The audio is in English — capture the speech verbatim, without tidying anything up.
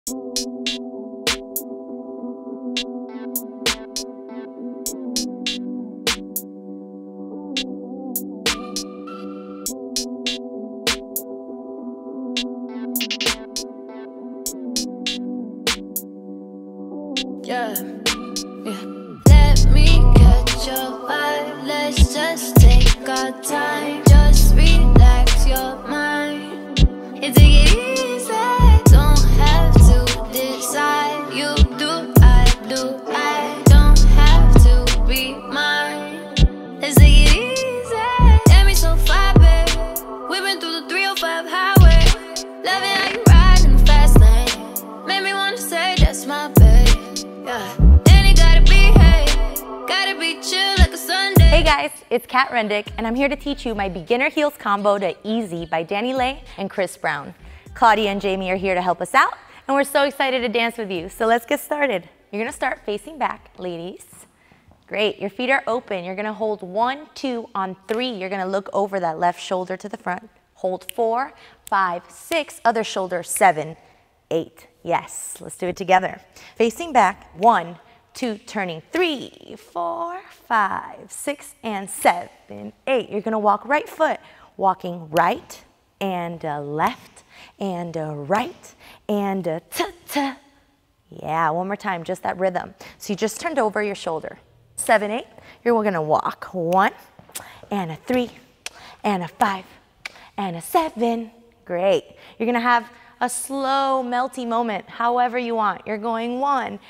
Yeah, yeah. Let me catch your vibe. Let's just take our time. Just relax your mind and take it easy. Don't have to decide. You do, I do. I don't have to be mine. Let's take it easy. Let me so far, babe. We've been through the three oh five highway. Loving how you ride in the fast lane. Made me wanna say that's my babe. Yeah. Then it gotta be, hey, gotta be chill like a Sunday. Hey guys, it's Kat Rendick, and I'm here to teach you my beginner heels combo to Easy by Danny Lay and Chris Brown. Claudia and Jamie are here to help us out, and we're so excited to dance with you. So let's get started. You're gonna start facing back, ladies. Great, your feet are open. You're gonna hold one, two, on three. You're gonna look over that left shoulder to the front. Hold four, five, six, other shoulder, seven, eight. Yes, let's do it together. Facing back, one, two, turning, three, four, five, six, and seven, eight. You're gonna walk right foot, walking right and uh, left and uh, right and uh, ta-ta. Yeah, one more time, just that rhythm. So you just turned over your shoulder. Seven, eight, you're gonna walk. One, and a three, and a five, and a seven. Great. You're gonna have a slow, melty moment, however you want. You're going one,